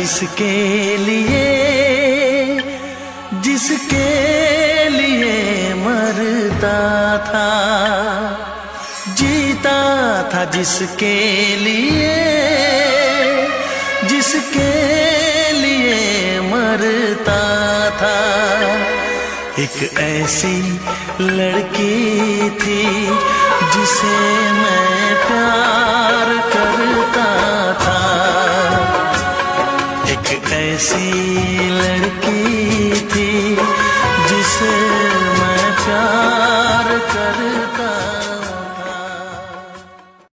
जिसके लिए मरता था, जीता था जिसके लिए मरता था। एक ऐसी लड़की थी जिसे मैं प्यार करता